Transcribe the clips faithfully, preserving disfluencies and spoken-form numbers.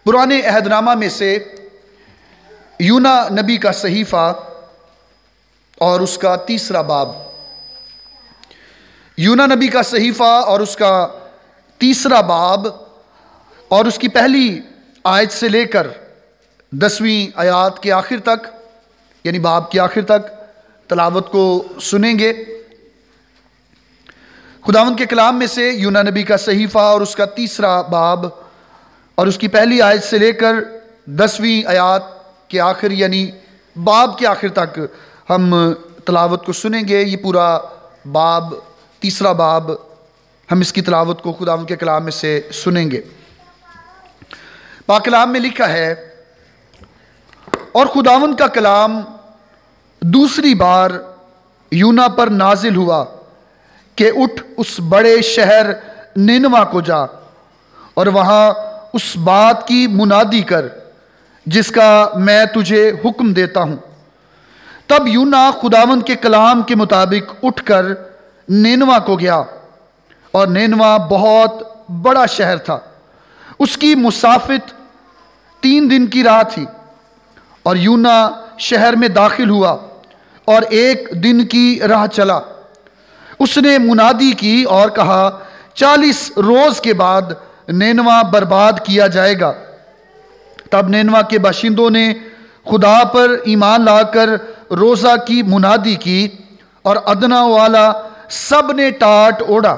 پرانے عہد نامہ میں سے یونا نبی کا صحیفہ اور اس کا تیسرا باب، یونا نبی کا صحیفہ اور اس کا تیسرا باب اور اس کی پہلی آیت سے لے کر دسویں آیات کے آخر تک، یعنی باب کے آخر تک تلاوت کو سنیں گے۔ خداوند کے کلام میں سے یونا نبی کا صحیفہ اور اس کا تیسرا باب اور اس کی پہلی آیت سے لے کر دسویں آیات کے آخر، یعنی باب کے آخر تک ہم تلاوت کو سنیں گے۔ یہ پورا باب، تیسرا باب، ہم اس کی تلاوت کو خداوند کے کلام میں سے سنیں گے۔ پاک کلام میں لکھا ہے، اور خداوند کا کلام دوسری بار یونا پر نازل ہوا کہ اٹھ اس بڑے شہر نینوا کو جا اور وہاں اس بات کی منادی کر جس کا میں تجھے حکم دیتا ہوں۔ تب یونا خداوند کے کلام کے مطابق اٹھ کر نینوا کو گیا، اور نینوا بہت بڑا شہر تھا، اس کی مسافت تین دن کی راہ تھی۔ اور یونا شہر میں داخل ہوا اور ایک دن کی راہ چلا۔ اس نے منادی کی اور کہا، چالیس روز کے بعد نینوا برباد کیا جائے گا۔ تب نینوا کے باشندوں نے خدا پر ایمان لا کر روزہ کی منادی کی، اور ادنا والا سب نے ٹاٹ اوڑا۔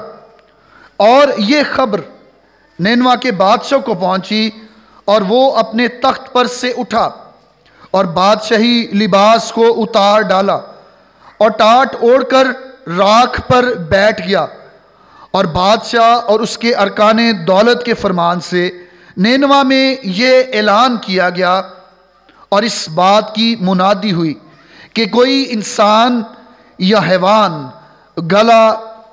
اور یہ خبر نینوا کے بادشاہ کو پہنچی، اور وہ اپنے تخت پر سے اٹھا اور بادشاہی لباس کو اتار ڈالا اور ٹاٹ اوڑھ کر راکھ پر بیٹھ گیا۔ اور بادشاہ اور اس کے ارکان دولت کے فرمان سے نینوا میں یہ اعلان کیا گیا اور اس بات کی منادی ہوئی کہ کوئی انسان یا حیوان گلا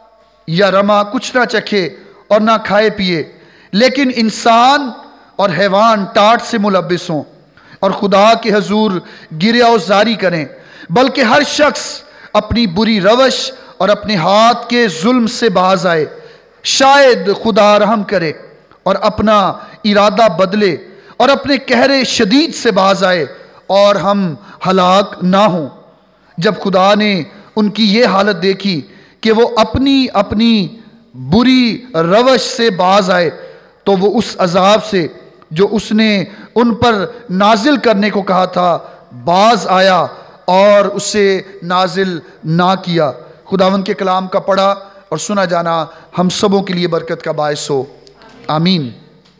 یا رما کچھ نہ چکھے اور نہ کھائے پیے، لیکن انسان اور حیوان ٹاٹ سے ملبس ہوں اور خدا کے حضور گریہ وزاری کریں، بلکہ ہر شخص اپنی بری روش اور اپنے ہاتھ کے ظلم سے باز آئے۔ شاید خدا رحم کرے اور اپنا ارادہ بدلے اور اپنے قہر شدید سے باز آئے اور ہم ہلاک نہ ہوں۔ جب خدا نے ان کی یہ حالت دیکھی کہ وہ اپنی اپنی بری روش سے باز آئے، تو وہ اس عذاب سے جو اس نے ان پر نازل کرنے کو کہا تھا باز آیا اور اسے نازل نہ کیا۔ خداوند کے کلام کا پڑھا اور سنا جانا ہم سبوں کے لیے برکت کا باعث ہو، آمین۔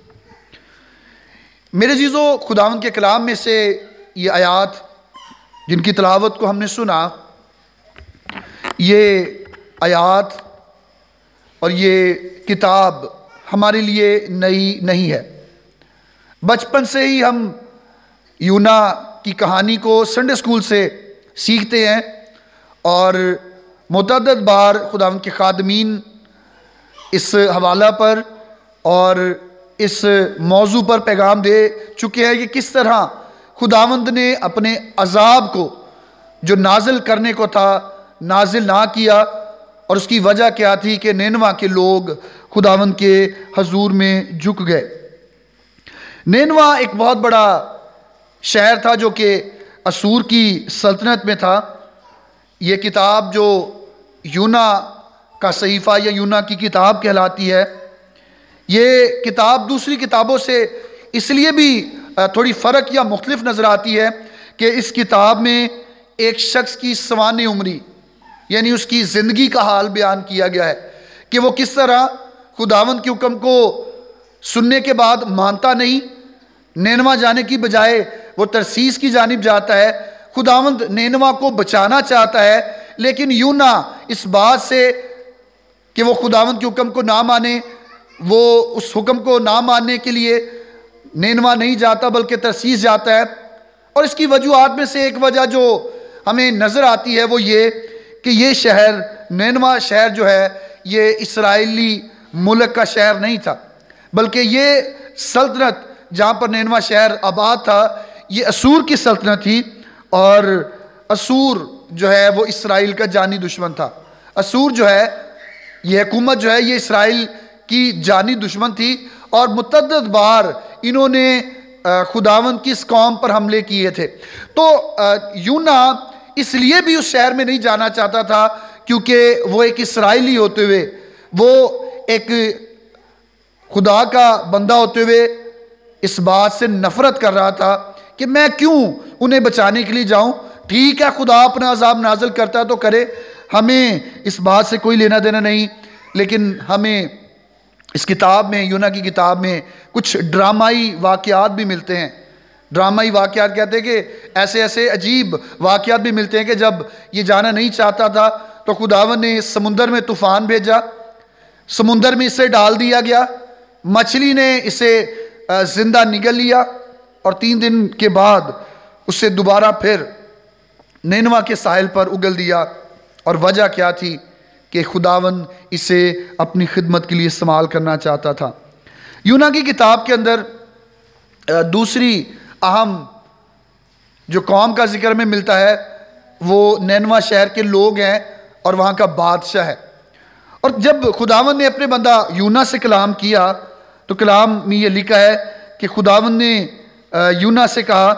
میرے عزیزو، خداوند کے کلام میں سے یہ آیات جن کی تلاوت کو ہم نے سنا، یہ آیات اور یہ کتاب ہمارے لیے نئی نہیں ہے۔ بچپن سے ہی ہم یونا کی کہانی کو سنڈے اسکول سے سیکھتے ہیں، اور متعدد بار خداوند کے خادمین اس حوالہ پر اور اس موضوع پر پیغام دے چکے ہیں کہ کس طرح خداوند نے اپنے عذاب کو جو نازل کرنے کو تھا نازل نہ کیا، اور اس کی وجہ کیا تھی کہ نینوا کے لوگ خداوند کے حضور میں جھک گئے۔ نینوا ایک بہت بڑا شہر تھا جو کہ اسور کی سلطنت میں تھا۔ یہ کتاب جو یونا کا صحیفہ یا یونا کی کتاب کہلاتی ہے، یہ کتاب دوسری کتابوں سے اس لیے بھی تھوڑی فرق یا مختلف نظر آتی ہے کہ اس کتاب میں ایک شخص کی سوانح عمری، یعنی اس کی زندگی کا حال بیان کیا گیا ہے کہ وہ کس طرح خداوند کے حکم کو سننے کے بعد مانتا نہیں، نینوا جانے کی بجائے وہ ترسیس کی جانب جاتا ہے۔ خداوند نینوا کو بچانا چاہتا ہے، لیکن یونا اس بات سے کہ وہ خداوند کے حکم کو نہ مانے، وہ اس حکم کو نہ ماننے کے لیے نینوا نہیں جاتا بلکہ ترسیس جاتا ہے۔ اور اس کی وجوہات میں سے ایک وجہ جو ہمیں نظر آتی ہے وہ یہ کہ یہ شہر نینوا شہر جو ہے یہ اسرائیلی ملک کا شہر نہیں تھا، بلکہ یہ سلطنت جہاں پر نینوا شہر آباد تھا یہ اسور کی سلطنت تھی، اور اسور جو ہے وہ اسرائیل کا جانی دشمن تھا۔ اسور جو ہے یہ حکومت جو ہے یہ اسرائیل کی جانی دشمن تھی، اور متعدد بار انہوں نے خداوند کی اس قوم پر حملے کیے تھے۔ تو یونا اس لیے بھی اس شہر میں نہیں جانا چاہتا تھا کیونکہ وہ ایک اسرائیلی ہوتے ہوئے، وہ ایک خدا کا بندہ ہوتے ہوئے اس بات سے نفرت کر رہا تھا کہ میں کیوں انہیں بچانے کے لیے جاؤں، ٹھیک ہے خدا اپنا عذاب نازل کرتا ہے تو کرے، ہمیں اس بات سے کوئی لینا دینا نہیں۔ لیکن ہمیں اس کتاب میں، یونا کی کتاب میں کچھ ڈرامائی واقعات بھی ملتے ہیں۔ ڈرامائی واقعات کہتے ہیں کہ ایسے ایسے عجیب واقعات بھی ملتے ہیں کہ جب یہ جانا نہیں چاہتا تھا تو خداوند نے سمندر میں طوفان بھیجا، سمندر میں اسے ڈال دیا گیا، مچھلی نے اسے زندہ نگل لیا، اور تین دن کے بعد اسے دوبارہ پھر نینوا کے ساحل پر اگل دیا۔ اور وجہ کیا تھی؟ کہ خداوند اسے اپنی خدمت کے لیے استعمال کرنا چاہتا تھا۔ یونا کی کتاب کے اندر دوسری اہم جو قوم کا ذکر میں ملتا ہے وہ نینوا شہر کے لوگ ہیں اور وہاں کا بادشاہ ہے۔ اور جب خداوند نے اپنے بندہ یونا سے کلام کیا تو کلام میں یہ لکھا ہے کہ خداوند نے یونا سے کہا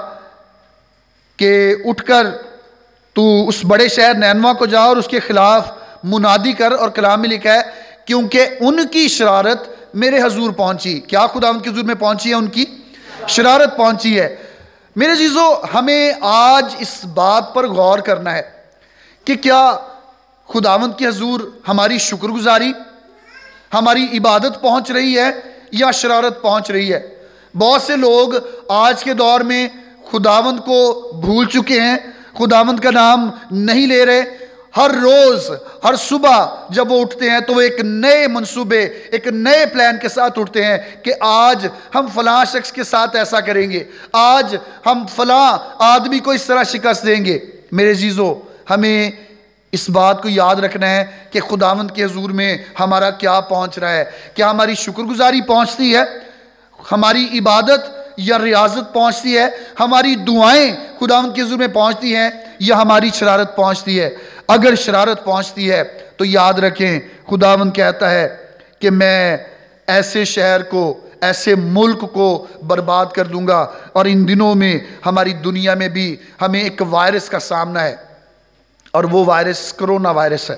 کہ اٹھ کر تو اس بڑے شہر نینوا کو جا اور اس کے خلاف منادی کر، اور کلام میں لکھا ہے کیونکہ ان کی شرارت میرے حضور پہنچی۔ کیا خداوند کے حضور میں پہنچی ہے؟ ان کی شرارت پہنچی ہے۔ میرے عزیزو، ہمیں آج اس بات پر غور کرنا ہے کہ کیا خداوند کے حضور ہماری شکر گزاری، ہماری عبادت پہنچ رہی ہے یا شرارت پہنچ رہی ہے؟ بہت سے لوگ آج کے دور میں خداوند کو بھول چکے ہیں، خداوند کا نام نہیں لے رہے۔ ہر روز، ہر صبح جب وہ اٹھتے ہیں تو وہ ایک نئے منصوبے، ایک نئے پلان کے ساتھ اٹھتے ہیں کہ آج ہم فلاں شخص کے ساتھ ایسا کریں گے، آج ہم فلاں آدمی کو اس طرح شکست دیں گے۔ میرے عزیزو، ہمیں اس بات کو یاد رکھنا ہے کہ خداوند کے حضور میں ہمارا کیا پہنچ رہا ہے۔ کیا ہماری شکر گزاری پہنچتی ہے، ہماری عبادت یا ریاضت پہنچتی ہے، ہماری دعائیں خداوند کے حضور میں پہنچتی ہیں، یا ہماری شرارت پہنچتی ہے؟ اگر شرارت پہنچتی ہے تو یاد رکھیں خداوند کہتا ہے کہ میں ایسے شہر کو، ایسے ملک کو برباد کر دوں گا۔ اور ان دنوں میں ہماری دنیا میں بھی ہمیں ایک وائرس کا سامنا ہے، اور وہ وائرس کرونا وائرس ہے۔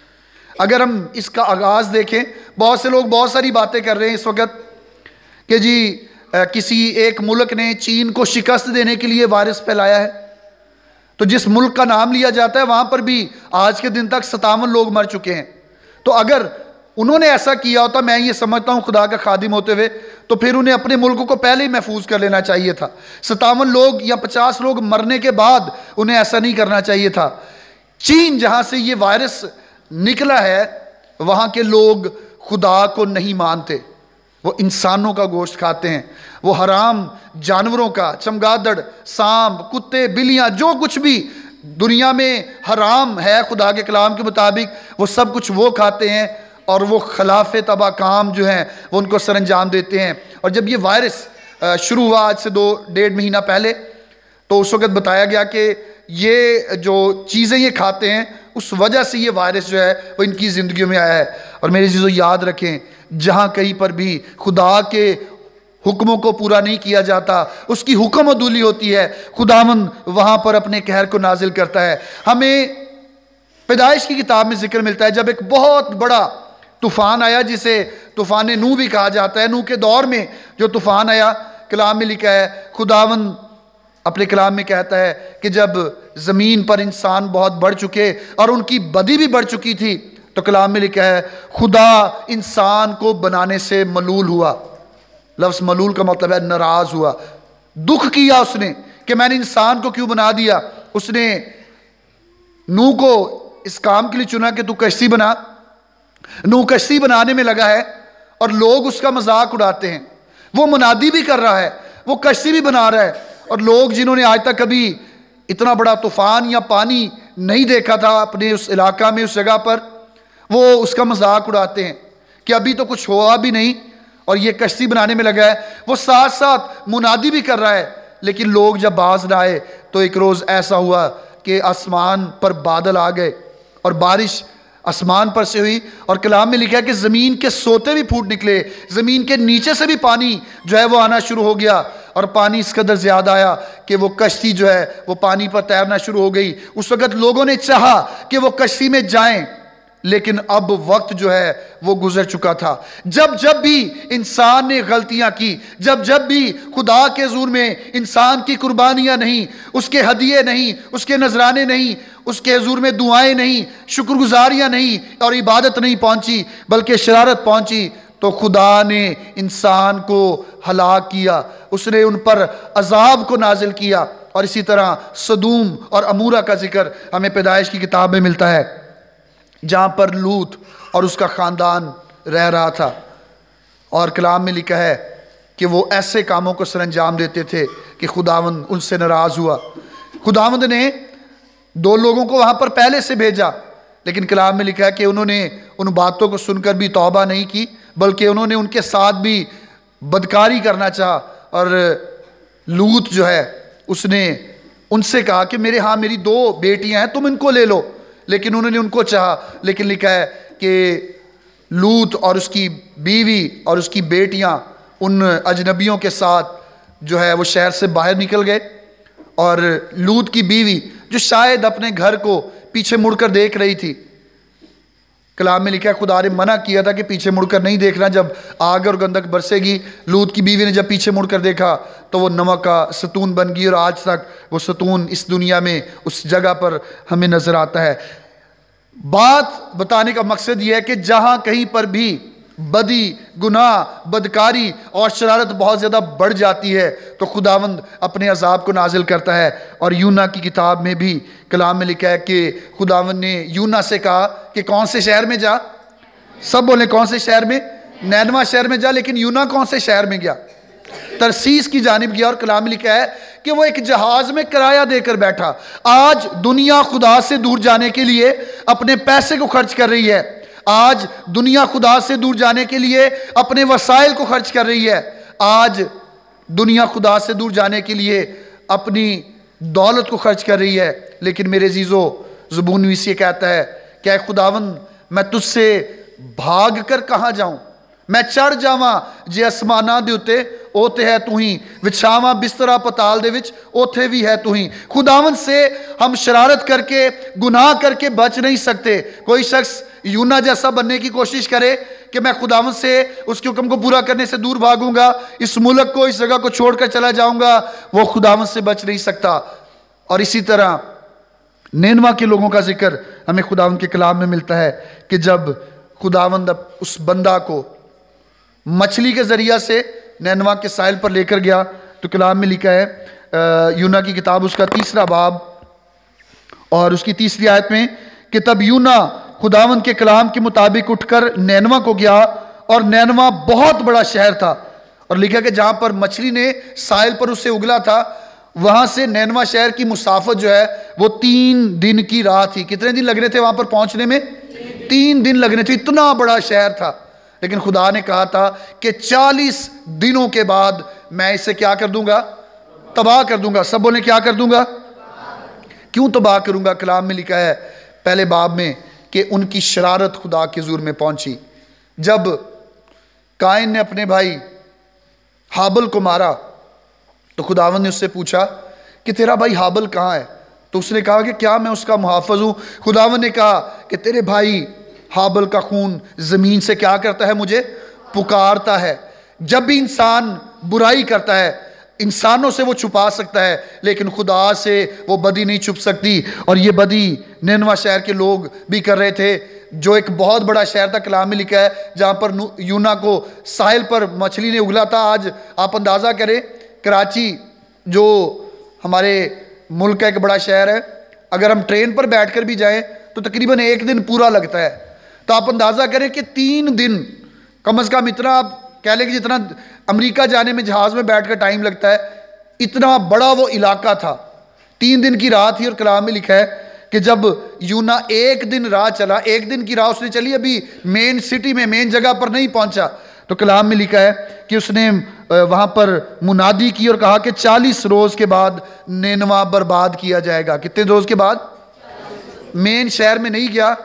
اگر ہم اس کا آغاز دیکھیں، بہت سے لوگ بہت ساری باتیں کر رہے ہیں اس وقت کہ جی کسی ایک ملک نے چین کو شکست دینے کے لیے وائرس پھیلایا ہے، تو جس ملک کا نام لیا جاتا ہے وہاں پر بھی آج کے دن تک ستاون لوگ مر چکے ہیں۔ تو اگر انہوں نے ایسا کیا ہوتا، میں یہ سمجھتا ہوں خدا کا خادم ہوتے ہوئے، تو پھر انہیں اپنے ملک کو پہلے ہی محفوظ کر لینا چاہیے تھا۔ ستاون لوگ یا پچاس لوگ مرنے کے بعد انہیں ایسا نہیں کرنا چاہیے تھا۔ چین جہاں سے یہ وائرس نکلا ہے، وہاں کے لوگ خدا کو نہیں مانتے، وہ انسانوں کا گوشت کھاتے ہیں، وہ حرام جانوروں کا، چمگادڑ، سانپ، کتے، بلیاں، جو کچھ بھی دنیا میں حرام ہے خدا کے کلام کے مطابق، وہ سب کچھ وہ کھاتے ہیں، اور وہ خلاف تباہ کام جو ہیں وہ ان کو سر انجام دیتے ہیں۔ اور جب یہ وائرس شروع ہوا آج سے دو ڈیڑھ مہینہ پہلے، تو اس وقت بتایا گیا کہ یہ جو چیزیں یہ کھاتے ہیں اس وجہ سے یہ وائرس جو ہے وہ ان کی زندگیوں میں آیا ہے۔ اور میرے عزیزو، یاد رکھیں جہاں کہیں پر بھی خدا کے حکموں کو پورا نہیں کیا جاتا، اس کی حکم عدولی ہوتی ہے، خداوند وہاں پر اپنے قہر کو نازل کرتا ہے۔ ہمیں پیدائش کی کتاب میں ذکر ملتا ہے جب ایک بہت بڑا طوفان آیا، جسے طوفان نوح بھی کہا جاتا ہے۔ نوح کے دور میں جو طوفان آیا، کلام میں لکھا ہے خداوند اپنے کلام میں کہتا ہے کہ جب زمین پر انسان بہت بڑھ چکے اور ان کی بدی بھی بڑھ چکی تھی، تو کلام میں لکھا ہے خدا انسان کو بنانے سے ملول ہوا۔ لفظ ملول کا مطلب ہے ناراض ہوا، دکھ کیا اس نے کہ میں نے انسان کو کیوں بنا دیا۔ اس نے نوح کو اس کام کے لیے چنا کہ تو کشتی بنا۔ نوح کشتی بنانے میں لگا ہے اور لوگ اس کا مذاق اڑاتے ہیں۔ وہ منادی بھی کر رہا ہے، وہ کشتی بھی بنا رہا ہے، اور لوگ جنہوں نے آج تک کبھی اتنا بڑا طوفان یا پانی نہیں دیکھا تھا اپنے اس علاقہ میں، اس جگہ پر، وہ اس کا مذاق اڑاتے ہیں کہ ابھی تو کچھ ہوا بھی نہیں اور یہ کشتی بنانے میں لگا ہے۔ وہ ساتھ ساتھ منادی بھی کر رہا ہے، لیکن لوگ جب باز نہ آئے تو ایک روز ایسا ہوا کہ آسمان پر بادل آ گئے اور بارش آسمان پر سے ہوئی، اور کلام میں لکھا ہے کہ زمین کے سوتے بھی پھوٹ نکلے، زمین کے نیچے سے بھی پانی جو ہے وہ آنا شروع ہو گیا، اور پانی اس قدر زیادہ آیا کہ وہ کشتی جو ہے وہ پانی پر تیرنا شروع ہو گئی۔ اس وقت لوگوں نے چاہا کہ وہ کشتی میں جائیں، لیکن اب وقت جو ہے وہ گزر چکا تھا۔ جب جب بھی انسان نے غلطیاں کی، جب جب بھی خدا کے حضور میں انسان کی قربانیاں نہیں، اس کے ہدیے نہیں، اس کے نذرانے نہیں، اس کے حضور میں دعائیں نہیں، شکر گزاریاں نہیں اور عبادت نہیں پہنچی بلکہ شرارت پہنچی، تو خدا نے انسان کو ہلاک کیا، اس نے ان پر عذاب کو نازل کیا۔ اور اسی طرح سدوم اور عمورہ کا ذکر ہمیں پیدائش کی کتاب میں ملتا ہے، جہاں پر لوط اور اس کا خاندان رہ رہا تھا، اور کلام میں لکھا ہے کہ وہ ایسے کاموں کو سر انجام دیتے تھے کہ خداوند ان سے ناراض ہوا۔ خداوند نے دو لوگوں کو وہاں پر پہلے سے بھیجا، لیکن کلام میں لکھا ہے کہ انہوں نے ان باتوں کو سن کر بھی توبہ نہیں کی، بلکہ انہوں نے ان کے ساتھ بھی بدکاری کرنا چاہا، اور لوط جو ہے اس نے ان سے کہا کہ میرے ہاں میری دو بیٹیاں ہیں، تم ان کو لے لو، لیکن انہوں نے ان کو چاہا۔ لیکن لکھا ہے کہ لوط اور اس کی بیوی اور اس کی بیٹیاں ان اجنبیوں کے ساتھ جو ہے وہ شہر سے باہر نکل گئے، اور لوط کی بیوی جو شاید اپنے گھر کو پیچھے مڑ کر دیکھ رہی تھی، کلام میں لکھا ہے خدا نے منع کیا تھا کہ پیچھے مڑ کر نہیں دیکھنا، جب آگ اور گندک برسے گی، لوط کی بیوی نے جب پیچھے مڑ کر دیکھا تو وہ نمک کا ستون بن گئی، اور آج تک وہ ستون اس دنیا میں اس جگہ پر ہمیں نظر آتا ہے۔ بات بتانے کا مقصد یہ ہے کہ جہاں کہیں پر بھی بدی، گناہ، بدکاری اور شرارت بہت زیادہ بڑھ جاتی ہے تو خداوند اپنے عذاب کو نازل کرتا ہے۔ اور یونا کی کتاب میں بھی کلام میں لکھا ہے کہ خداوند نے یونا سے کہا کہ کون سے شہر میں جا، سب بولیں کون سے شہر میں، نینوا شہر میں جا، لیکن یونا کون سے شہر میں گیا، ترسیس کی جانب گیا، اور کلام میں لکھا ہے کہ وہ ایک جہاز میں کرایہ دے کر بیٹھا۔ آج دنیا خدا سے دور جانے کے لیے اپنے پیسے کو خرچ کر رہی ہے، آج دنیا خدا سے دور جانے کے لیے اپنے وسائل کو خرچ کر رہی ہے، آج دنیا خدا سے دور جانے کے لیے اپنی دولت کو خرچ کر رہی ہے، لیکن میرے عزیزو زبون نویس یہ کہتا ہے کہ اے خداوند میں تجھ سے بھاگ کر کہاں جاؤں، میں چڑھ جاواں جے اسماناں دے اتے اوتے ہے تو ہی، وچھاواں بسترا پتال دے وچ اوتے بھی ہے تو ہی۔ خداوند سے ہم شرارت کر کے گناہ کر کے بچ نہیں سکتے۔ کوئی شخص یونا جیسا بننے کی کوشش کرے کہ میں خداوند سے اس کے حکم کو پورا کرنے سے دور بھاگوں گا، اس ملک کو اس جگہ کو چھوڑ کر چلا جاؤں گا، وہ خداوند سے بچ نہیں سکتا۔ اور اسی طرح نینوا کے لوگوں کا ذکر ہمیں خداوند کے کلام میں ملتا ہے کہ جب خداوند اس بندہ کو مچھلی کے ذریعہ سے نینوا کے ساحل پر لے کر گیا، تو کلام میں لکھا ہے یونا کی کتاب اس کا تیسرا باب اور اس کی تیسری آیت میں کہ تب یونا خداوند کے کلام کے مطابق اٹھ کر نینوا کو گیا، اور نینوا بہت بڑا شہر تھا، اور لکھا کہ جہاں پر مچھلی نے ساحل پر اسے اگلا تھا وہاں سے نینوا شہر کی مسافت جو ہے وہ تین دن کی راہ تھی۔ کتنے دن لگنے تھے وہاں پر پہنچنے میں؟ تین دن لگنے تھے، اتنا بڑا شہر تھا، لیکن خدا نے کہا تھا کہ چالیس دنوں کے بعد میں اسے کیا کر دوں گا؟ تباہ کر دوں گا۔ سب بولیں کیا کر دوں گا؟ کیوں تباہ کروں گا؟ کلام میں لکھا ہے پہلے باب میں کہ ان کی شرارت خدا کے حضور میں پہنچی۔ جب قائن نے اپنے بھائی حابل کو مارا تو خداوند نے اس سے پوچھا کہ تیرا بھائی حابل کہاں ہے؟ تو اس نے کہا کہ کیا میں اس کا محافظ ہوں؟ خداوند نے کہا کہ تیرے بھائی حابل کا خون زمین سے کیا کرتا ہے؟ مجھے پکارتا ہے۔ جب بھی انسان برائی کرتا ہے انسانوں سے وہ چھپا سکتا ہے، لیکن خدا سے وہ بدی نہیں چھپ سکتی، اور یہ بدی نینوا شہر کے لوگ بھی کر رہے تھے، جو ایک بہت بڑا شہر تھا۔ کلام میں لکھا ہے جہاں پر یونا کو ساحل پر مچھلی نے اگلا تھا۔ آج آپ اندازہ کریں کراچی جو ہمارے ملک کا ایک بڑا شہر ہے، اگر ہم ٹرین پر بیٹھ کر بھی جائیں تو تقریباً ایک دن پورا لگتا ہے، تو آپ اندازہ کریں کہ تین دن کم از کم اتنا آپ کہہ لیں کہ جتنا امریکہ جانے میں جہاز میں بیٹھ کر ٹائم لگتا ہے، اتنا بڑا وہ علاقہ تھا، تین دن کی راہ تھی۔ اور کلام میں لکھا ہے کہ جب یونا ایک دن راہ چلا، ایک دن کی راہ اس نے چلی، ابھی مین سٹی میں مین جگہ پر نہیں پہنچا، تو کلام میں لکھا ہے کہ اس نے وہاں پر منادی کی اور کہا کہ چالیس روز کے بعد نینوا برباد کیا جائے گا۔ کتنے روز کے بعد؟ مین شہر میں نہیں گیا،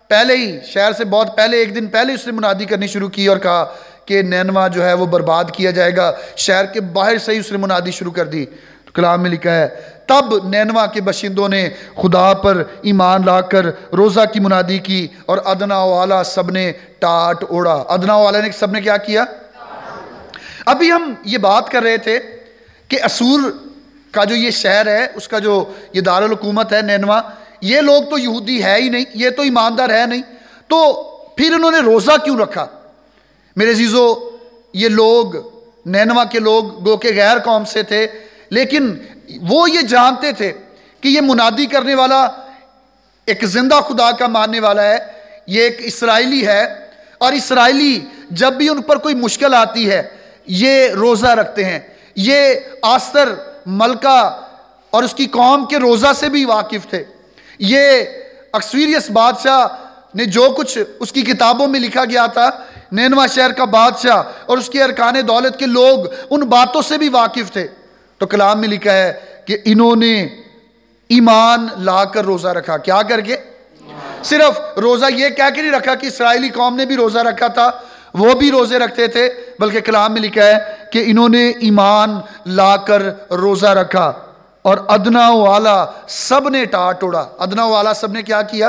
پہلے ہی شہر سے بہت پہلے ایک دن پہلے اس نے منادی کرنی شروع کی اور کہا کہ نینوا جو ہے وہ برباد کیا جائے گا. شہر کے باہر سے ہی اس نے منادی شروع کر دی. تو کلام میں لکھا ہے تب نینوا کے باشندوں نے خدا پر ایمان لا کر روزہ کی منادی کی اور ادنا و اعلیٰ سب نے ٹاٹ اوڑا. ادنا و اعلیٰ نے سب نے کیا کیا؟ ابھی ہم یہ بات کر رہے تھے کہ اسور کا جو یہ شہر ہے اس کا جو یہ دارالحکومت ہے نینوا، یہ لوگ تو یہودی ہے ہی نہیں، یہ تو ایماندار ہے نہیں، تو پھر انہوں نے روزہ کیوں رکھا؟ میرے عزیزو، یہ لوگ نینوا کے لوگ گو کہ غیر قوم سے تھے، لیکن وہ یہ جانتے تھے کہ یہ منادی کرنے والا ایک زندہ خدا کا ماننے والا ہے، یہ ایک اسرائیلی ہے، اور اسرائیلی جب بھی ان پر کوئی مشکل آتی ہے یہ روزہ رکھتے ہیں. یہ آستر ملکہ اور اس کی قوم کے روزہ سے بھی واقف تھے. یہ اکسویریس بادشاہ نے جو کچھ اس کی کتابوں میں لکھا گیا تھا، نینوا شہر کا بادشاہ اور اس کے ارکان دولت کے لوگ ان باتوں سے بھی واقف تھے. تو کلام میں لکھا ہے کہ انہوں نے ایمان لا کر روزہ رکھا. کیا کر کے؟ صرف روزہ یہ کہہ کے نہیں رکھا کہ اسرائیلی قوم نے بھی روزہ رکھا تھا، وہ بھی روزے رکھتے تھے، بلکہ کلام میں لکھا ہے کہ انہوں نے ایمان لا کر روزہ رکھا اور ادنا و اعلیٰ سب نے ٹاٹ اوڑا. ادنا و اعلیٰ سب نے کیا کیا؟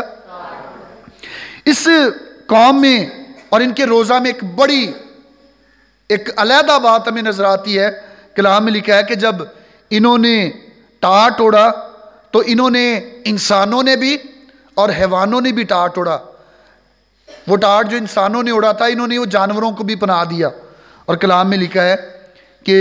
اس قوم میں اور ان کے روزہ میں ایک بڑی ایک علیحدہ بات ہمیں نظر آتی ہے. کلام میں لکھا ہے کہ جب انہوں نے ٹاٹ اوڑا تو انہوں نے انسانوں نے بھی اور حیوانوں نے بھی ٹاٹ اوڑا. وہ ٹاٹ جو انسانوں نے اڑا تھا انہوں نے وہ جانوروں کو بھی پناہ دیا. اور کلام میں لکھا ہے کہ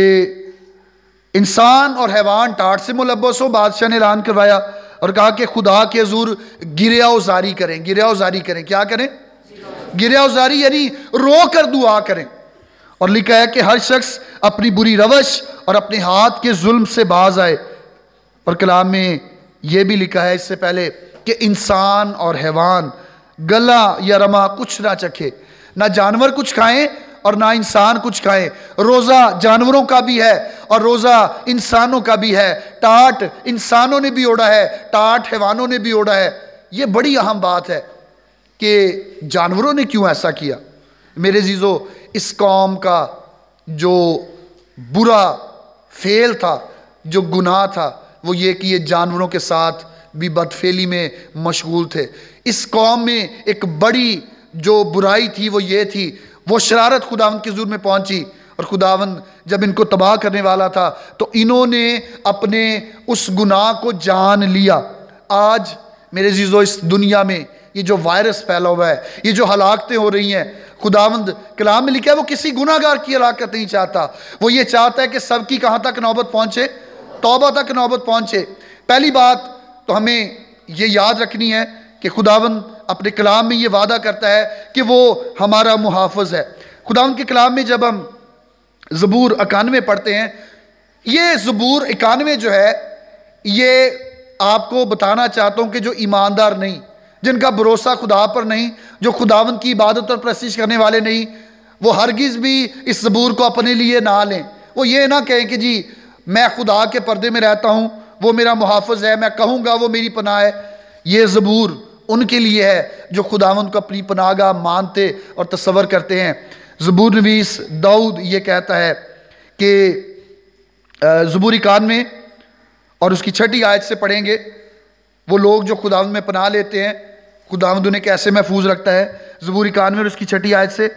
انسان اور حیوان ٹاٹ سے ملبس ہو. بادشاہ نے اعلان کروایا اور کہا کہ خدا کے حضور گریہ وزاری کریں. گریہ وزاری کریں. کیا کریں؟ گریہ وزاری یعنی رو کر دعا کریں. اور لکھا ہے کہ ہر شخص اپنی بری روش اور اپنے ہاتھ کے ظلم سے باز آئے. اور کلام میں یہ بھی لکھا ہے اس سے پہلے کہ انسان اور حیوان گلا یا رما کچھ نہ چکھے. نہ جانور کچھ کھائیں اور نہ انسان کچھ کھائیں. روزہ جانوروں کا بھی ہے اور روزہ انسانوں کا بھی ہے. ٹاٹ انسانوں نے بھی اوڑا ہے، ٹاٹ حیوانوں نے بھی اوڑا ہے. یہ بڑی اہم بات ہے کہ جانوروں نے کیوں ایسا کیا. میرے عزیزو، اس قوم کا جو برا فعل تھا، جو گناہ تھا، وہ یہ کہ یہ جانوروں کے ساتھ بھی بدفعلی میں مشغول تھے. اس قوم میں ایک بڑی جو برائی تھی وہ یہ تھی، وہ شرارت خداوند کے حضور میں پہنچی، اور خداوند جب ان کو تباہ کرنے والا تھا تو انہوں نے اپنے اس گناہ کو جان لیا. آج میرے عزیزو، اس دنیا میں یہ جو وائرس پھیلا ہوا ہے، یہ جو ہلاکتیں ہو رہی ہیں، خداوند کلام میں لکھا ہے وہ کسی گناہ گار کی ہلاکت نہیں چاہتا. وہ یہ چاہتا ہے کہ سب کی کہاں تک نوبت پہنچے؟ توبہ تک نوبت پہنچے. پہلی بات تو ہمیں یہ یاد رکھنی ہے کہ خداوند اپنے کلام میں یہ وعدہ کرتا ہے کہ وہ ہمارا محافظ ہے. خداوند کے کلام میں جب ہم زبور اکانوے پڑھتے ہیں، یہ زبور اکانوے جو ہے یہ آپ کو بتانا چاہتا ہوں کہ جو ایماندار نہیں، جن کا بھروسہ خدا پر نہیں، جو خداوند کی عبادت اور پرستش کرنے والے نہیں، وہ ہرگز بھی اس زبور کو اپنے لیے نہ لیں. وہ یہ نہ کہیں کہ جی میں خدا کے پردے میں رہتا ہوں، وہ میرا محافظ ہے، میں کہوں گا وہ میری پناہ ہے. یہ زبور ان کے لیے ہے جو خداوند کو اپنی پناہ گاہ مانتے اور تصور کرتے ہیں. زبور نویس داؤد یہ کہتا ہے کہ زبور اکانوے اور اس کی چھٹی آیت سے پڑھیں گے، وہ لوگ جو خداوند میں پناہ لیتے ہیں خداوند انہیں کیسے محفوظ رکھتا ہے. زبور اکانوے اور اس کی چھٹی آیت سے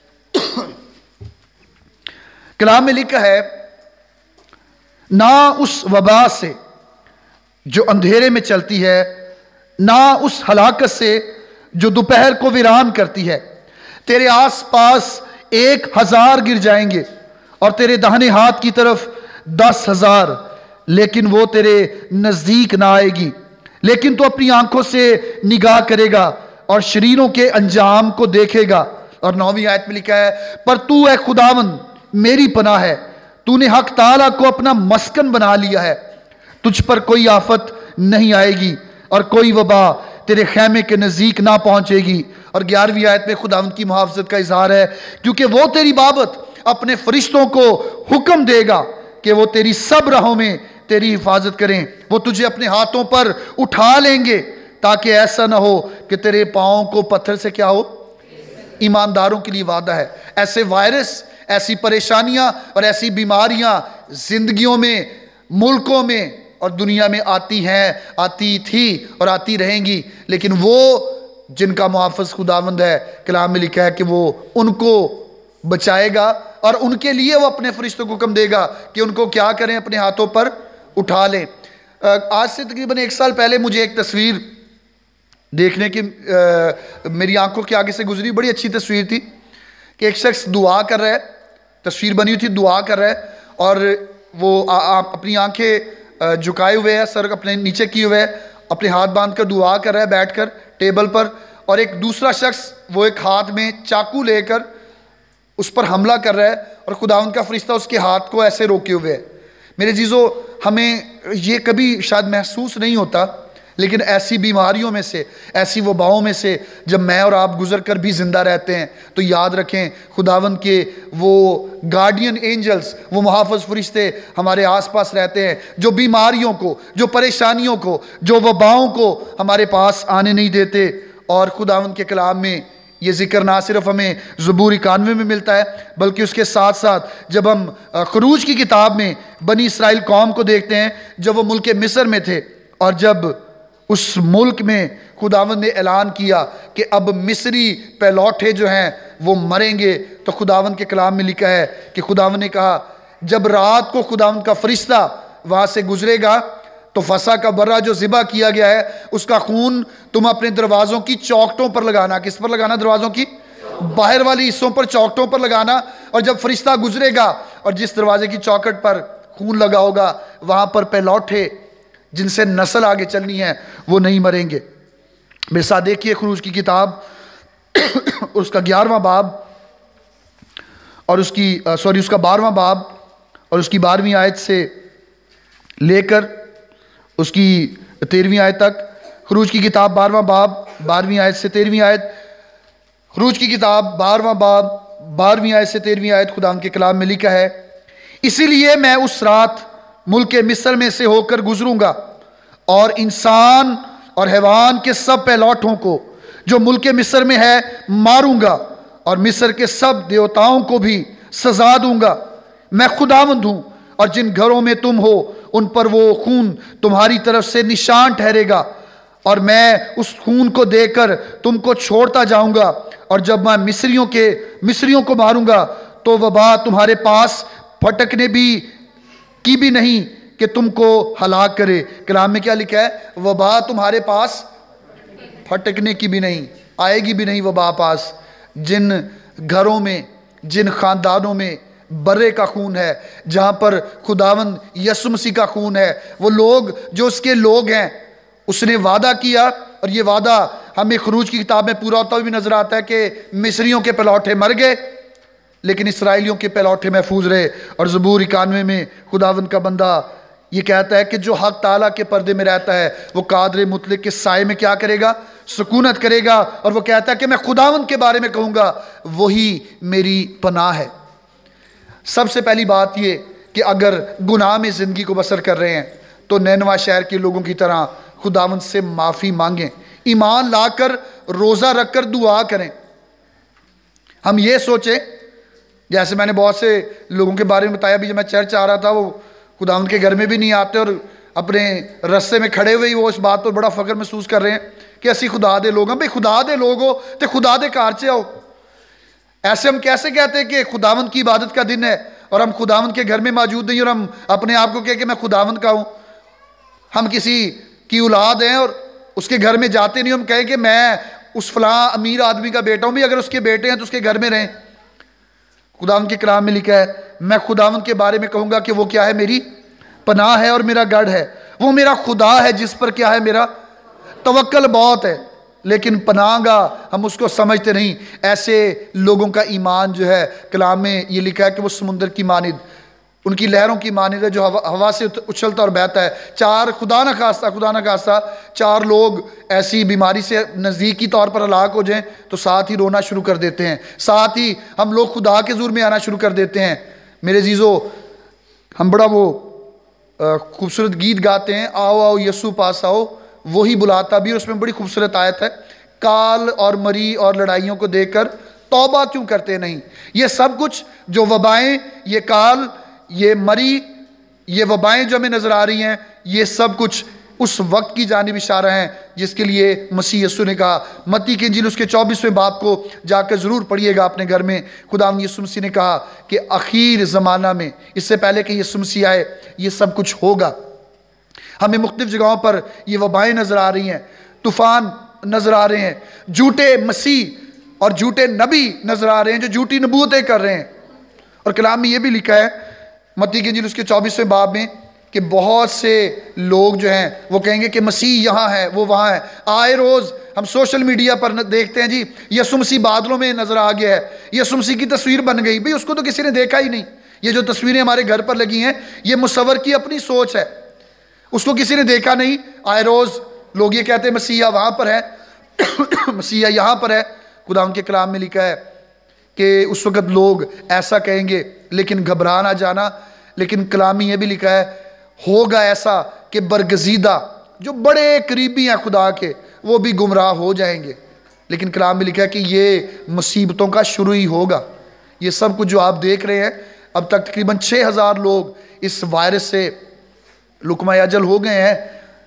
کلام میں لکھا ہے، نہ اس وبا سے جو اندھیرے میں چلتی ہے، نہ اس ہلاکت سے جو دوپہر کو ویران کرتی ہے. تیرے آس پاس ایک ہزار گر جائیں گے اور تیرے داہنے ہاتھ کی طرف دس ہزار، لیکن وہ تیرے نزدیک نہ آئے گی. لیکن تو اپنی آنکھوں سے نگاہ کرے گا اور شریروں کے انجام کو دیکھے گا. اور نویں آیت میں لکھا ہے، پر تو اے خداوند میری پناہ ہے، تو نے حق تعالیٰ کو اپنا مسکن بنا لیا ہے. تجھ پر کوئی آفت نہیں آئے گی اور کوئی وبا تیرے خیمے کے نزدیک نہ پہنچے گی. اور گیارہویں آیت میں خداوند کی محافظت کا اظہار ہے، کیونکہ وہ تیری بابت اپنے فرشتوں کو حکم دے گا کہ وہ تیری سب راہوں میں تیری حفاظت کریں. وہ تجھے اپنے ہاتھوں پر اٹھا لیں گے تاکہ ایسا نہ ہو کہ تیرے پاؤں کو پتھر سے کیا ہو۔ ایمانداروں کے لیے وعدہ ہے۔ ایسے وائرس، ایسی پریشانیاں اور ایسی بیماریاں زندگیوں میں، ملکوں میں اور دنیا میں آتی ہیں، آتی تھی اور آتی رہیں گی، لیکن وہ جن کا محافظ خداوند ہے، کلام میں لکھا ہے کہ وہ ان کو بچائے گا اور ان کے لیے وہ اپنے فرشتوں کو حکم دے گا کہ ان کو کیا کریں، اپنے ہاتھوں پر اٹھا لیں۔ آج سے تقریباً ایک سال پہلے مجھے ایک تصویر دیکھنے کی میری آنکھوں کے آگے سے گزری، بڑی اچھی تصویر تھی کہ ایک شخص دعا کر رہا ہے، تصویر بنی ہوئی تھی، دعا کر رہا ہے اور وہ اپنی آنکھیں جھکائے ہوئے ہے، سر اپنے نیچے کیے ہوئے ہے، اپنے ہاتھ باندھ کر دعا کر رہا ہے بیٹھ کر ٹیبل پر، اور ایک دوسرا شخص وہ ایک ہاتھ میں چاقو لے کر اس پر حملہ کر رہا ہے اور خداوند کا فرشتہ اس کے ہاتھ کو ایسے روکے ہوئے ہے۔ میرے عزیزو، ہمیں یہ کبھی شاید محسوس نہیں ہوتا، لیکن ایسی بیماریوں میں سے، ایسی وباؤں میں سے جب میں اور آپ گزر کر بھی زندہ رہتے ہیں تو یاد رکھیں خداوند کے وہ گارڈین اینجلز، وہ محافظ فرشتے ہمارے آس پاس رہتے ہیں، جو بیماریوں کو، جو پریشانیوں کو، جو وباؤں کو ہمارے پاس آنے نہیں دیتے۔ اور خداوند کے کلام میں یہ ذکر نہ صرف ہمیں زبور اکانوے میں ملتا ہے، بلکہ اس کے ساتھ ساتھ جب ہم خروج کی کتاب میں بنی اسرائیل قوم کو دیکھتے ہیں، جب وہ ملک مصر میں تھے اور جب اس ملک میں خداوند نے اعلان کیا کہ اب مصری پہلوٹے جو ہیں وہ مریں گے، تو خداوند کے کلام میں لکھا ہے کہ خداوند نے کہا جب رات کو خداوند کا فرشتہ وہاں سے گزرے گا تو فسح کا برہ جو ذبح کیا گیا ہے اس کا خون تم اپنے دروازوں کی چوکٹوں پر لگانا۔ کس پر لگانا؟ دروازوں کی باہر والی حصوں پر، چوکٹوں پر لگانا، اور جب فرشتہ گزرے گا اور جس دروازے کی چوکٹ پر خون لگا ہوگا وہاں پر پہلوٹے جن سے نسل آگے چلنی ہے وہ نہیں مریں گے۔ میرے ساتھ دیکھیے خروج کی کتاب اس کا گیارہواں باب اور اس کی سوری اس کا بارہواں باب اور اس کی بارہویں آیت سے لے کر اس کی تیرہویں آیت تک۔ خروج کی کتاب بارہواں باب بارہویں آیت سے تیرہویں آیت۔ خروج کی کتاب بارہواں باب بارہویں آیت سے تیرہویں آیت خدا کے کلام میں لکھا ہے، اسی لیے میں اس رات ملک مصر میں سے ہو کر گزروں گا اور انسان اور حیوان کے سب پہلوٹوں کو جو ملک مصر میں ہے ماروں گا، اور مصر کے سب دیوتاؤں کو بھی سزا دوں گا۔ میں خداوند ہوں، اور جن گھروں میں تم ہو ان پر وہ خون تمہاری طرف سے نشان ٹھہرے گا، اور میں اس خون کو دے کر تم کو چھوڑتا جاؤں گا، اور جب میں مصریوں کے مصریوں کو ماروں گا تو وبا تمہارے پاس پھٹکنے بھی کی بھی نہیں کہ تم کو ہلاک کرے۔ کلام میں کیا لکھا ہے؟ وبا تمہارے پاس پھٹکنے کی بھی نہیں، آئے گی بھی نہیں وبا پاس۔ جن گھروں میں، جن خاندانوں میں برے کا خون ہے، جہاں پر خداوند یسوع مسیح کا خون ہے، وہ لوگ جو اس کے لوگ ہیں، اس نے وعدہ کیا، اور یہ وعدہ ہمیں خروج کی کتاب میں پورا ہوتا بھی نظر آتا ہے کہ مصریوں کے پہلوٹے مر گئے لیکن اسرائیلیوں کے پہلوٹے محفوظ رہے۔ اور زبور اکانوے میں خداوند کا بندہ یہ کہتا ہے کہ جو حق تعالیٰ کے پردے میں رہتا ہے وہ قادر مطلق کے سائے میں کیا کرے گا؟ سکونت کرے گا، اور وہ کہتا ہے کہ میں خداوند کے بارے میں کہوں گا وہی میری پناہ ہے۔ سب سے پہلی بات یہ کہ اگر گناہ میں زندگی کو بسر کر رہے ہیں تو نینوا شہر کے لوگوں کی طرح خداوند سے معافی مانگیں، ایمان لا کر روزہ رکھ کر دعا کریں۔ ہم یہ سوچیں، جیسے میں نے بہت سے لوگوں کے بارے میں بتایا بھی، جب میں چرچ آ رہا تھا وہ خداوند کے گھر میں بھی نہیں آتے اور اپنے رستے میں کھڑے ہوئے ہی وہ اس بات پر بڑا فخر محسوس کر رہے ہیں کہ اسی خدا دے لوگ ہیں۔ بھئی خدا دے لوگ ہو تو خدا دے کار چے آؤ۔ ایسے ہم کیسے کہتے ہیں کہ خداوند کی عبادت کا دن ہے اور ہم خداوند کے گھر میں موجود نہیں، اور ہم اپنے آپ کو کہے کہ میں خداوند کا ہوں؟ ہم کسی کی اولاد ہیں اور اس کے گھر میں جاتے نہیں، ہم کہیں کہ میں اس فلاں امیر آدمی کا بیٹا ہوں، بھی اگر اس کے بیٹے ہیں تو اس کے گھر میں رہیں۔ خداوند کے کلام میں لکھا ہے میں خداوند کے بارے میں کہوں گا کہ وہ کیا ہے؟ میری پناہ ہے اور میرا گڑھ ہے، وہ میرا خدا ہے جس پر کیا ہے؟ میرا توکل بہت ہے۔ لیکن پناہ گاہ ہم اس کو سمجھتے نہیں۔ ایسے لوگوں کا ایمان جو ہے کلام میں یہ لکھا ہے کہ وہ سمندر کی مانند، ان کی لہروں کی مانند ہے جو ہوا سے اچھلتا اور بہتا ہے۔ چار خدا نہ خواستہ خدا نہ خواستہ چار لوگ ایسی بیماری سے نزدیکی طور پر ہلاک ہو جائیں تو ساتھ ہی رونا شروع کر دیتے ہیں، ساتھ ہی ہم لوگ خدا کے حضور میں آنا شروع کر دیتے ہیں۔ میرے عزیزو، ہم بڑا وہ خوبصورت گیت گاتے ہیں، آؤ آؤ یسوع پاس آؤ، وہی بلاتا بھی. اور اس میں بڑی خوبصورت آیت ہے, کال اور مری اور لڑائیوں کو دیکھ کر توبہ کیوں کرتے نہیں. یہ سب کچھ جو وبائیں, یہ کال, یہ مری, یہ وبائیں جو ہمیں نظر آ رہی ہیں, یہ سب کچھ اس وقت کی جانب اشارہ ہیں جس کے لیے مسیح یسوع نے کہا. متی کی انجیل اس کے چوبیسویں باب کو جا کر ضرور پڑھیے گا اپنے گھر میں. خداوند یسوع مسیح نے کہا کہ اخیر زمانہ میں, اس سے پہلے کہ یسوع مسیح آئے, یہ سب کچھ ہوگا. ہمیں مختلف جگہوں پر یہ وبائیں نظر آ رہی ہیں, طوفان نظر آ رہے ہیں, جھوٹے مسیح اور جھوٹے نبی نظر آ رہے ہیں جو جھوٹی نبوتیں کر رہے ہیں. اور کلام میں یہ بھی لکھا ہے متی کی انجیل اس کے چوبیسویں باب میں کہ بہت سے لوگ جو ہیں وہ کہیں گے کہ مسیح یہاں ہے, وہ وہاں ہے. آئے روز ہم سوشل میڈیا پر دیکھتے ہیں جی یسوع مسیح بادلوں میں نظر آ گیا ہے, یسوع مسیح کی تصویر بن گئی. بھئی اس کو تو کسی نے دیکھا ہی نہیں. یہ جو تصویریں ہمارے گھر پر لگی ہیں یہ مصور کی اپنی سوچ ہے, اس کو کسی نے دیکھا نہیں. آئے روز لوگ یہ کہتے ہیں مسیح وہاں پر ہے, مسیح یہاں پر ہے. خدا ان کے کلام میں لکھا ہے کہ اس وقت لوگ ایسا کہیں گے, لیکن گھبرا نہ جانا. لیکن کلام میں یہ بھی لکھا ہے ہوگا ایسا کہ برگزیدہ جو بڑے قریبی ہیں خدا کے وہ بھی گمراہ ہو جائیں گے. لیکن کلام میں لکھا ہے کہ یہ مصیبتوں کا شروع ہی ہوگا. یہ سب کچھ جو آپ دیکھ رہے ہیں, اب تک تقریباً چھ ہزار لوگ اس وائرس سے لقمہ اجل ہو گئے ہیں.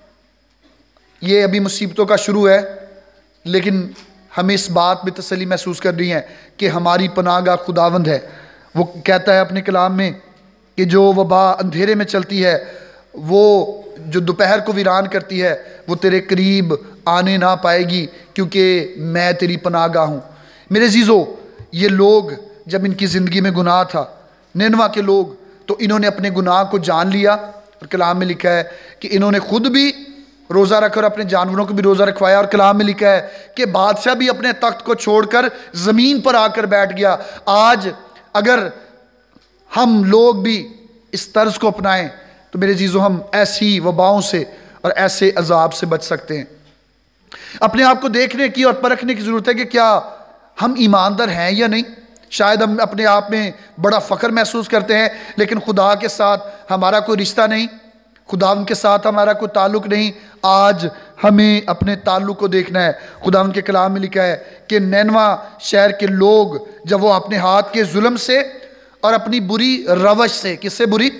یہ ابھی مصیبتوں کا شروع ہے, لیکن ہمیں اس بات میں تسلی محسوس کر رہی ہے کہ ہماری پناہ گاہ خداوند ہے. وہ کہتا ہے اپنے کلام میں کہ جو وبا اندھیرے میں چلتی ہے, وہ جو دوپہر کو ویران کرتی ہے, وہ تیرے قریب آنے نہ پائے گی کیونکہ میں تیری پناہ گاہ ہوں. میرے عزیزو, یہ لوگ جب ان کی زندگی میں گناہ تھا, نینوا کے لوگ, تو انہوں نے اپنے گناہ کو جان لیا. اور کلام میں لکھا ہے کہ انہوں نے خود بھی روزہ رکھا اور اپنے جانوروں کو بھی روزہ رکھوایا. اور کلام میں لکھا ہے کہ بادشاہ بھی اپنے تخت کو چھوڑ کر زمین پر آ کر بیٹھ گیا. آج اگر ہم لوگ بھی اس طرز کو اپنائیں تو میرے عزیزو ہم ایسی وباؤں سے اور ایسے عذاب سے بچ سکتے ہیں. اپنے آپ کو دیکھنے کی اور پرکھنے کی ضرورت ہے کہ کیا ہم ایماندار ہیں یا نہیں. شاید ہم اپنے آپ میں بڑا فخر محسوس کرتے ہیں, لیکن خدا کے ساتھ ہمارا کوئی رشتہ نہیں, خدا ان کے ساتھ ہمارا کوئی تعلق نہیں. آج ہمیں اپنے تعلق کو دیکھنا ہے. خدا ان کے کلام میں لکھا ہے کہ نینوا شہر کے لوگ جب وہ اپنے ہاتھ کے ظلم سے اور اپنی بری روش سے, کس سے بری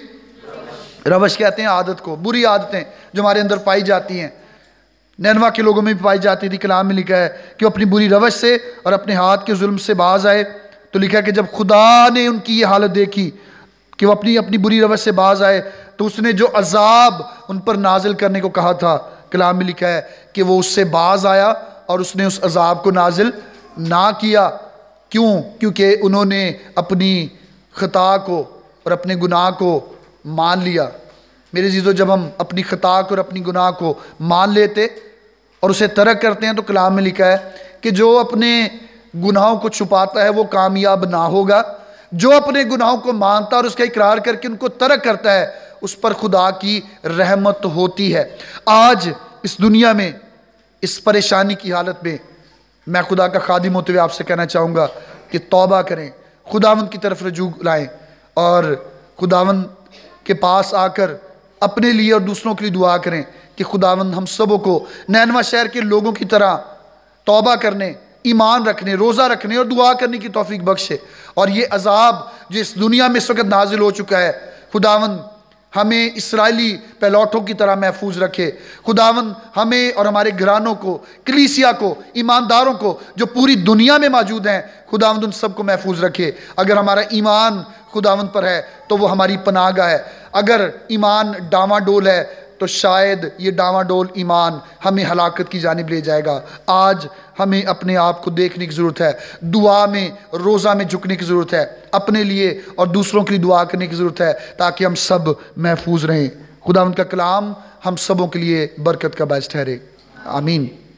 روش کہتے ہیں عادت کو, بری عادتیں جو ہمارے اندر پائی جاتی ہیں, نینوا کے لوگوں میں بھی پائی جاتی تھی. کلام میں لکھا ہے کہ وہ اپنی بری روش سے اور اپنے ہاتھ کے ظلم سے باز آئے. تو لکھا ہے کہ جب خدا نے ان کی یہ حالت دیکھی کہ وہ اپنی اپنی بری روش سے باز آئے, تو اس نے جو عذاب ان پر نازل کرنے کو کہا تھا, کلام میں لکھا ہے کہ وہ اس سے باز آیا اور اس نے اس عذاب کو نازل نہ کیا. کیوں؟ کیونکہ انہوں نے اپنی خطا کو اور اپنے گناہ کو مان لیا. میرے عزیزو, جب ہم اپنی خطا کو اور اپنی گناہ کو مان لیتے اور اسے ترک کرتے ہیں, تو کلام میں لکھا ہے کہ جو اپنے گناہوں کو چھپاتا ہے وہ کامیاب نہ ہوگا. جو اپنے گناہوں کو مانتا اور اس کا اقرار کر کے ان کو ترک کرتا ہے, اس پر خدا کی رحمت ہوتی ہے. آج اس دنیا میں اس پریشانی کی حالت میں میں خدا کا خادم ہوتے ہوئے آپ سے کہنا چاہوں گا کہ توبہ کریں, خداوند کی طرف رجوع لائیں, اور خداوند کے پاس آ کر اپنے لیے اور دوسروں کے لیے دعا کریں کہ خداوند ہم سبوں کو نینوا شہر کے لوگوں کی طرح توبہ کرنے, ایمان رکھنے, روزہ رکھنے اور دعا کرنے کی توفیق بخشے. اور یہ عذاب جو اس دنیا میں اس وقت نازل ہو چکا ہے, خداوند ہمیں اسرائیلی پہلوٹوں کی طرح محفوظ رکھے. خداوند ہمیں اور ہمارے گھرانوں کو, کلیسیا کو, ایمانداروں کو جو پوری دنیا میں موجود ہیں, خداوند ان سب کو محفوظ رکھے. اگر ہمارا ایمان خداوند پر ہے تو وہ ہماری پناہ گاہ ہے. اگر ایمان ڈاواں ڈول ہے تو شاید یہ ڈاواں ڈول ایمان ہمیں ہلاکت کی جانب لے جائے گا. آج ہمیں اپنے آپ کو دیکھنے کی ضرورت ہے, دعا میں, روزہ میں جھکنے کی ضرورت ہے, اپنے لیے اور دوسروں کے لیے دعا کرنے کی ضرورت ہے تاکہ ہم سب محفوظ رہیں. خداوند کا کلام ہم سبوں کے لیے برکت کا باعث ٹھہرے. آمین.